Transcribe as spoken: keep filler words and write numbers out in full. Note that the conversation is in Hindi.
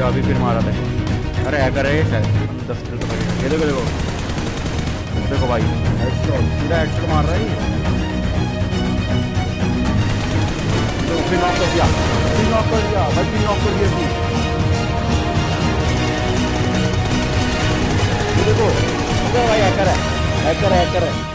अभी फिर मारा था। अरे हैकर है ये शायद। दस किलो तो करेगा। ये देखो देखो देखो भाई, हेडशॉट, सीधा हेडशॉट मार रहा है ये। तो फिर नॉक कर दिया, फिर नॉक कर दिया भाई, फिर नॉक कर दिया। ये देखो भाई, हैकर है, हैकर है, हैकर है।